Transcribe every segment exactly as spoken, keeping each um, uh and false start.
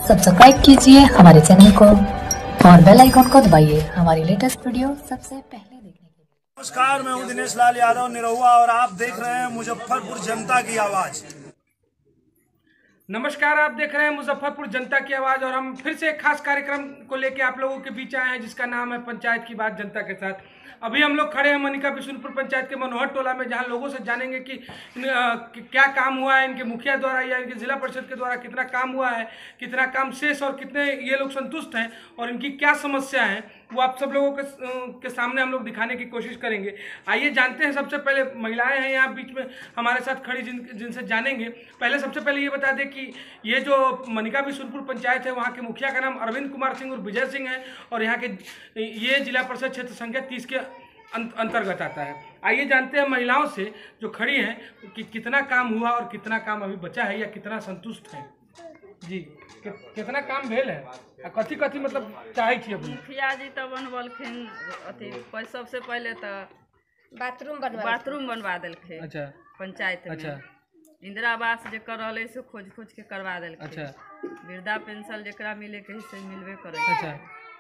Subscribe कीजिए हमारे channel को और बेल आइकन को दबाइए हमारी लेटेस्ट वीडियो सबसे पहले देखने के लिए। नमस्कार, मैं हूं दिनेश लाल यादव निरहुआ और आप देख रहे हैं मुजफ्फरपुर जनता की आवाज। नमस्कार, आप देख रहे हैं मुजफ्फरपुर जनता की आवाज़ और हम फिर से एक खास कार्यक्रम को लेकर आप लोगों के बीच आए हैं जिसका नाम है पंचायत की बात जनता के साथ। अभी हम लोग खड़े हैं मनिका बिशुनपुर पंचायत के मनोहर टोला में, जहां लोगों से जानेंगे कि, इन, आ, कि क्या काम हुआ है इनके मुखिया द्वारा या इनके जिला परिषद के द्वारा, कितना काम हुआ है, कितना काम शेष और कितने ये लोग संतुष्ट हैं और इनकी क्या समस्या है वो आप सब लोगों के, के सामने हम लोग दिखाने की कोशिश करेंगे। आइए जानते हैं। सबसे पहले महिलाएं हैं यहाँ बीच में हमारे साथ खड़ी, जिन जिनसे जानेंगे। पहले सबसे पहले ये बता दें कि ये जो मनिका बिशुनपुर पंचायत है वहाँ के मुखिया का नाम अरविंद कुमार सिंह और विजय सिंह है और यहाँ के ये जिला परिषद क्षेत्र संख्या तीस के अंतर्गत आता है। आइए जानते हैं महिलाओं से जो खड़ी हैं कि कितना काम हुआ और कितना काम अभी बचा है या कितना संतुष्ट है। जी, कि, कितना काम भेल है, कथी कथी मतलब चाहे थी अपनी मुखिया जी तो बनवलखिन अथी सबसे पहले तो बाथरूम बनवा बाथरूम बनवा दिलखिन। अच्छा, पंचायत में अच्छा, इंदिरा आवास जे कर रहे से खोज खोज के करवा दिलखिन। अच्छा, वृद्धा पेंशन जेकरा मिले के से मिलबे करे। अच्छा,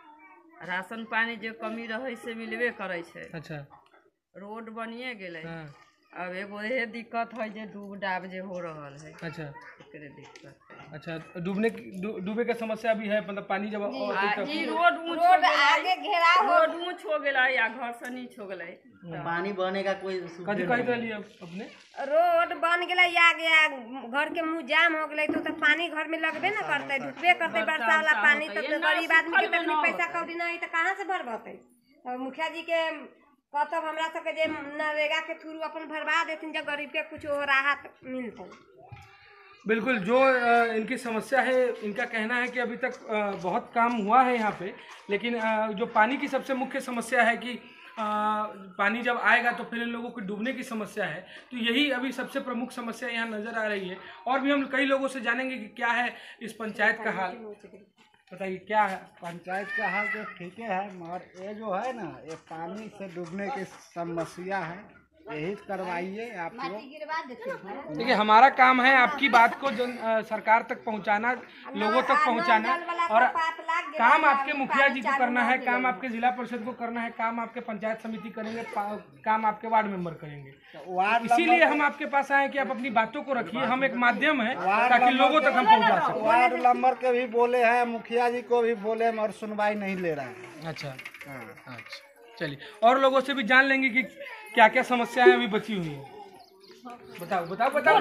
राशन पानी जो कमी रहे से मिलबे करे छे। अच्छा, रोड बनिए गेले। हाँ, अब एगो ये दिक्कत है जे डूब डाब जे हो रहल है। अच्छा, एकरे दिक्कत। अच्छा, डूबने की डू, डूबे के समस्या भी है, मतलब पानी जब आ, ई रोड ऊंच हो रोड गेलै, आगे घेराव हो रोड ऊंच हो गेलै या घर से नीच हो गेलै। पानी बहने का कोई कथी कही रही अपने रोड बन गया आगे घर के मुंह जाम हो गए तो, तो पानी घर में लगबे न करते, डूबे करते वर्षा वाला पानी। तो, तो गरीब आदमी के तकलीफ पैसा कौड़ी नहीं तो कहाँ से भरबते। तो मुखिया जी के कहतब हमरा सबके जे नरेगा के थ्रू अपन भरवा देथिन जब गरीब के कुछ राहत मिलते। बिल्कुल, जो इनकी समस्या है, इनका कहना है कि अभी तक बहुत काम हुआ है यहाँ पे, लेकिन जो पानी की सबसे मुख्य समस्या है कि पानी जब आएगा तो फिर इन लोगों को डूबने की समस्या है। तो यही अभी सबसे प्रमुख समस्या यहाँ नज़र आ रही है। और भी हम कई लोगों से जानेंगे कि क्या है इस पंचायत का हाल। बताइए क्या है पंचायत का हाल। तो ठीक है, मगर ये जो है ना, ये पानी से डूबने की समस्या है, यही करवाइए आप लोग। देखिए, हमारा काम है आपकी बात को जन आ, सरकार तक पहुंचाना, लोगों तक पहुंचाना। और काम आपके मुखिया जी को करना है, काम आपके जिला परिषद को करना है, काम आपके पंचायत समिति करेंगे, काम आपके वार्ड मेंबर करेंगे। इसीलिए हम आपके पास आए कि आप अपनी बातों को रखिए। हम एक माध्यम है ताकि लोगों तक हम पहुँचा सकें। वार्ड नंबर के भी बोले हैं, मुखिया जी को भी बोले, मगर सुनवाई नहीं ले रहा है। अच्छा, अच्छा, चलिए और लोगों से भी जान लेंगे कि क्या क्या समस्याएं अभी बची हुई हैं। बताओ बताओ बताओ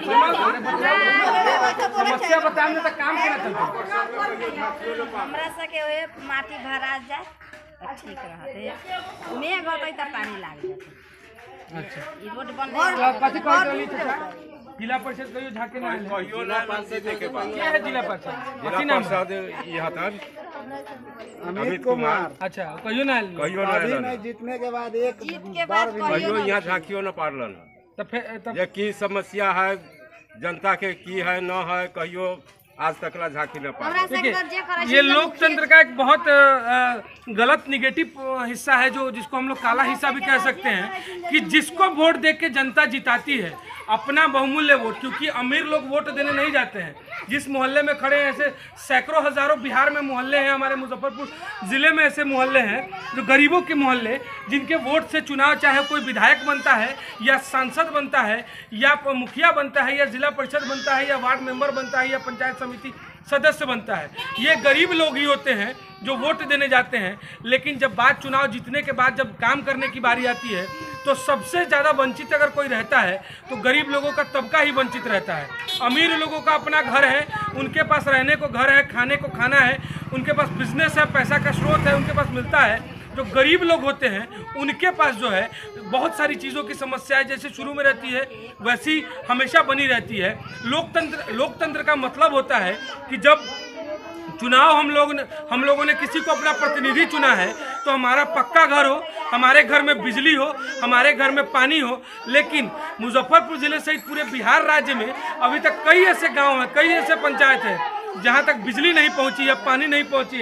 समस्या बताओ ना, तो काम केना चलते। हमरा सके ओए माटी भरा जाए ठीक रहते, मेघ होतै त पानी लाग जाते। अच्छा, ई रोड बन कथी कह रहली चाचा, जिला परिषद कहियो झाके ना आइले। जिला परिषद के पास क्या है जिला परिषद? जिला परिषद यहाँ तक अमित कुमार। अच्छा, कहियो ना आइले। कहियो ना अभी आइलन। नहीं जीतने के बाद एक के बार बाद भी कहियो यहाँ झांकियो न पारलन। तो फिर तब ये की समस्या है, जनता के की है न है, कहियो आज तक ला झांकी न पारलन। देखिए, ये लोकतंत्र का एक बहुत अ, गलत निगेटिव हिस्सा है, जो जिसको हम लोग काला हिस्सा भी कह सकते हैं, कि जिसको वोट दे के जनता जिताती है अपना बहुमूल्य वोट, क्योंकि अमीर लोग वोट देने नहीं जाते हैं। जिस मोहल्ले में खड़े हैं, ऐसे सैकड़ों हजारों बिहार में मोहल्ले हैं, हमारे मुजफ्फरपुर ज़िले में ऐसे मोहल्ले हैं जो गरीबों के मोहल्ले, जिनके वोट से चुनाव चाहे कोई विधायक बनता है या सांसद बनता है या मुखिया बनता है या जिला परिषद बनता है या वार्ड मेंबर बनता है या पंचायत समिति सदस्य बनता है, ये गरीब लोग ही होते हैं जो वोट देने जाते हैं। लेकिन जब बात चुनाव जीतने के बाद जब काम करने की बारी आती है तो सबसे ज़्यादा वंचित अगर कोई रहता है तो गरीब लोगों का तबका ही वंचित रहता है। अमीर लोगों का अपना घर है, उनके पास रहने को घर है, खाने को खाना है, उनके पास बिजनेस है, पैसा का स्रोत है, उनके पास मिलता है। जो गरीब लोग होते हैं उनके पास जो है बहुत सारी चीज़ों की समस्या है, जैसे शुरू में रहती है वैसी हमेशा बनी रहती है। लोकतंत्र लोकतंत्र का मतलब होता है कि जब चुनाव हम लोग ने हम लोगों ने किसी को अपना प्रतिनिधि चुना है तो हमारा पक्का घर हो, हमारे घर में बिजली हो, हमारे घर में पानी हो। लेकिन मुजफ्फरपुर ज़िले सहित पूरे बिहार राज्य में अभी तक कई ऐसे गांव हैं, कई ऐसे पंचायत हैं जहां तक बिजली नहीं पहुंची है, पानी नहीं पहुंची है,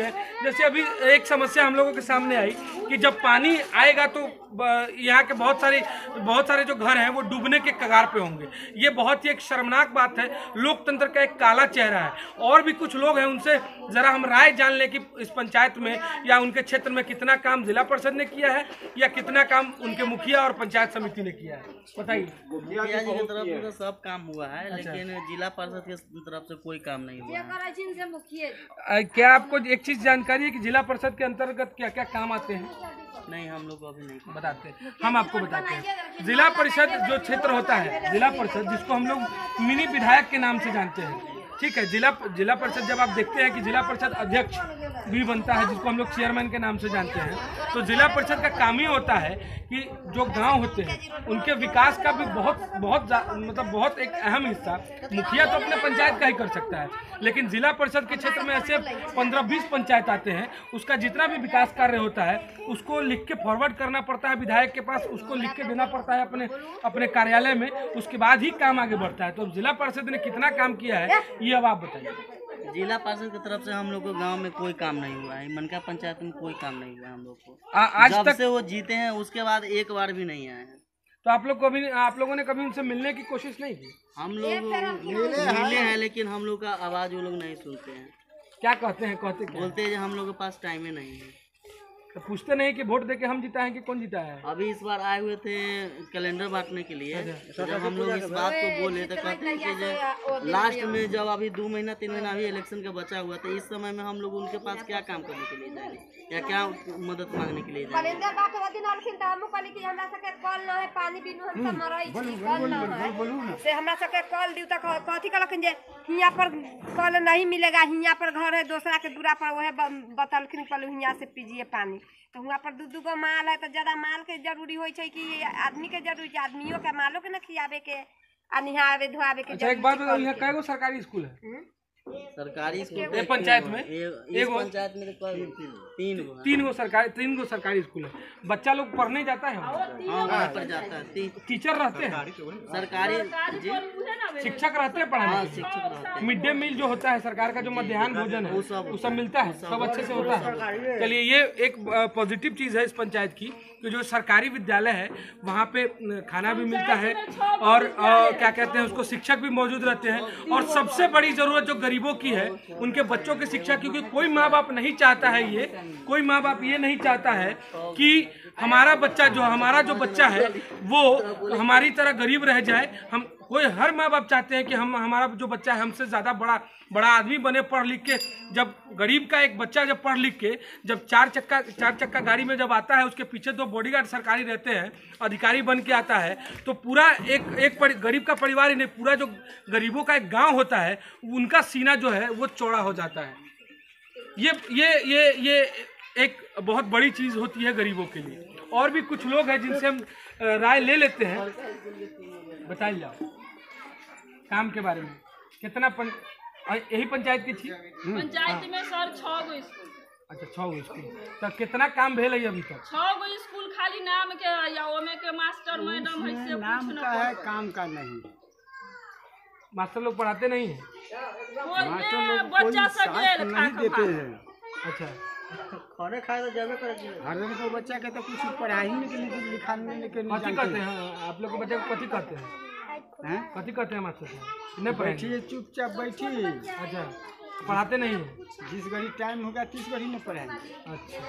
जैसे अभी एक समस्या हम लोगों के सामने आई कि जब पानी आएगा तो यहाँ के बहुत सारे बहुत सारे जो घर हैं वो डूबने के कगार पे होंगे। ये बहुत ही एक शर्मनाक बात है, लोकतंत्र का एक काला चेहरा है। और भी कुछ लोग हैं, उनसे जरा हम राय जान लें कि इस पंचायत में या उनके क्षेत्र में कितना काम जिला परिषद ने किया है या कितना काम उनके मुखिया और पंचायत समिति ने किया है। बताइए। मुखिया जी की तरफ से तो सब काम हुआ है, लेकिन जिला परिषद की तरफ से कोई काम नहीं हुआ है। क्या आपको एक चीज जानकारी है कि जिला परिषद के अंतर्गत क्या क्या काम आते हैं? नहीं, हम लोग को अभी नहीं बताते हैं, हम आपको बताते हैं। जिला परिषद जो क्षेत्र होता है, जिला परिषद जिसको हम लोग मिनी विधायक के नाम से जानते हैं, ठीक है। जिला जिला परिषद जब आप देखते हैं कि जिला परिषद अध्यक्ष भी बनता है, जिसको हम लोग चेयरमैन के नाम से जानते हैं, तो जिला परिषद का काम ही होता है कि जो गांव होते हैं उनके विकास का भी बहुत बहुत मतलब बहुत एक अहम हिस्सा मुखिया तो अपने पंचायत का ही कर सकता है, लेकिन जिला परिषद के क्षेत्र में ऐसे पंद्रह बीस पंचायत आते हैं, उसका जितना भी विकास कार्य होता है उसको लिख के फॉरवर्ड करना पड़ता है विधायक के पास, उसको लिख के देना पड़ता है अपने अपने कार्यालय में, उसके बाद ही काम आगे बढ़ता है। तो जिला परिषद ने कितना काम किया है ये अब आप बताइए। जिला परिषद की तरफ से हम लोग को गांव में कोई काम नहीं हुआ है, मनका पंचायत में कोई काम नहीं हुआ हम लोग को। आ, आज जब तक से वो जीते हैं उसके बाद एक बार भी नहीं आए हैं। तो आप लोग को भी आप लोगों ने कभी उनसे मिलने की कोशिश नहीं की? हम लोग मिले हैं, लेकिन हम लोग का आवाज वो लोग नहीं सुनते हैं। क्या कहते हैं? कहते क्या? बोलते हैं हम लोग के पास टाइम ही नहीं है। तो पूछते नहीं कि वोट देके हम जीता है कि कौन जीता है? अभी इस बार आए हुए थे कैलेंडर बांटने के लिए, तो जब हम लोग इस बात को बोले तो कहते हैं कि जो लास्ट में जब अभी दो महीना तीन महीना अभी इलेक्शन का बचा हुआ था, इस समय में हम लोग उनके पास क्या काम करने के लिए जाएंगे या क्या मदद मांगने के लिए जाएंगे। हमरा सबके कॉल दी तो कथी कहलखिन जे हियाँ पर कॉल नहीं मिलेगा, हियाँ पर घर है दूसरा के दूरा पर, वह बतलखिन कहलू हियाँ से पीजिए पानी। तो हुआ पर दू दूगो माल है तो ज्यादा माल के जरूरी हो कि आदमी के जरूरी है, आदमियों के मालों के न खियावे के आ निहावे धोआवे के। अच्छा, एक बात बताओ, यहाँ कई गो सरकारी स्कूल है? सरकारी स्कूल एक पंचायत में एक पंचायत में तीन गो तीन गो सरकारी तीन गो सरकारी स्कूल है। बच्चा लोग पढ़ने जाता है? हाँ, वहाँ पर जाता है। टीचर रहते हैं सरकारी जी, शिक्षक रहते हैं पढ़ाने? हाँ, शिक्षक रहते हैं। मिड डे मील जो होता है सरकार का, जो मध्याह्न भोजन है वो सब मिलता है, सब अच्छे से होता है। चलिए, ये एक पॉजिटिव चीज़ है इस पंचायत की कि जो सरकारी विद्यालय है वहाँ पे खाना भी मिलता है और क्या कहते हैं उसको शिक्षक भी मौजूद रहते हैं। और सबसे बड़ी ज़रूरत जो गरीबों की है उनके बच्चों की शिक्षा, क्योंकि कोई माँ बाप नहीं चाहता है ये कोई माँ बाप ये नहीं चाहता है कि हमारा बच्चा जो हमारा जो बच्चा है वो हमारी तरह गरीब रह जाए। हम कोई हर माँ बाप चाहते हैं कि हम हमारा जो बच्चा है हमसे ज़्यादा बड़ा बड़ा आदमी बने, पढ़ लिख के। जब गरीब का एक बच्चा जब पढ़ लिख के जब चार चक्का चार चक्का गाड़ी में जब आता है, उसके पीछे दो बॉडीगार्ड सरकारी रहते हैं, अधिकारी बन के आता है, तो पूरा एक एक गरीब का परिवार ही नहीं, पूरा जो गरीबों का एक गांव होता है उनका सीना जो है वो चौड़ा हो जाता है। ये ये ये ये एक बहुत बड़ी चीज़ होती है गरीबों के लिए। और भी कुछ लोग हैं जिनसे हम राय ले लेते हैं। बताइए आप काम के बारे में। कितना पं... यही पंचायत की थी? पंचायत में सर छह गो स्कूल। अच्छा, छह गो स्कूल। तो कितना काम भेल है अभी तक? छह गो स्कूल खाली नाम के या ओमे के मास्टर मैडम है से नाम का है, काम का नहीं। मास्टर लोग पढ़ाते नहीं है? मास्टर लोग बच्चा सब नहीं देते हैं। अच्छा, खाने खाए तो जावे करे। हर दिन को बच्चा के तो कुछ पढ़ाई नहीं के लिए लिखाने के लिए कथी करते हैं आप लोग के बच्चे को? कथी करते हैं? हैं? कथी करते हैं मास्टर साहब? नहीं बैठिए चुपचाप बैठी। अच्छा, पढ़ाते नहीं है? जिस घड़ी टाइम होगा तीस घड़ी में पढ़ाएंगे।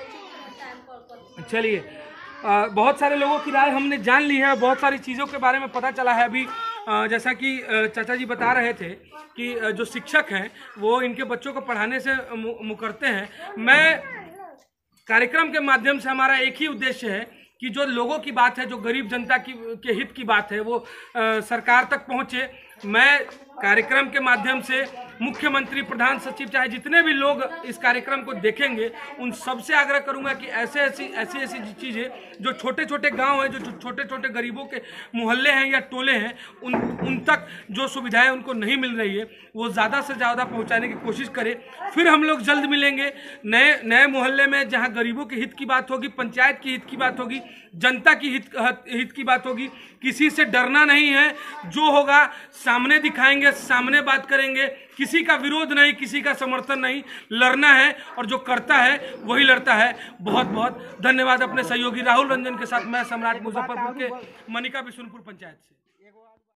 अच्छा, चलिए, बहुत सारे लोगों की राय हमने जान ली है, बहुत सारी चीज़ों के बारे में पता चला है। अभी आ, जैसा कि चाचा जी बता रहे थे कि जो शिक्षक हैं वो इनके बच्चों को पढ़ाने से मुकरते हैं। मैं कार्यक्रम के माध्यम से हमारा एक ही उद्देश्य है कि जो लोगों की बात है, जो गरीब जनता की के हित की बात है, वो आ, सरकार तक पहुँचे। मैं कार्यक्रम के माध्यम से मुख्यमंत्री, प्रधान सचिव, चाहे जितने भी लोग इस कार्यक्रम को देखेंगे उन सबसे आग्रह करूंगा कि ऐसे ऐसी ऐसी ऐसी चीज़ें जो छोटे छोटे गांव हैं, जो छोटे छोटे गरीबों के मोहल्ले हैं या टोले हैं, उन उन तक जो सुविधाएं उनको नहीं मिल रही है वो ज़्यादा से ज़्यादा पहुंचाने की कोशिश करें। फिर हम लोग जल्द मिलेंगे नए नए मोहल्ले में, जहां गरीबों के हित की बात होगी, पंचायत की हित की बात होगी, जनता की हित हित की बात होगी। किसी से डरना नहीं है, जो होगा सामने दिखाएंगे। आएंगे, सामने बात करेंगे, किसी का विरोध नहीं, किसी का समर्थन नहीं, लड़ना है और जो करता है वही लड़ता है। बहुत बहुत धन्यवाद अपने सहयोगी राहुल रंजन के साथ मैं सम्राट मुजफ्फरपुर के मनिका बिशुनपुर पंचायत से।